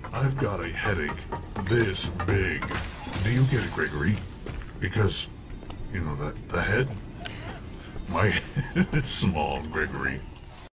I've got a headache this big. Do you get it, Gregory? Because, you know, the head? My head is small, Gregory.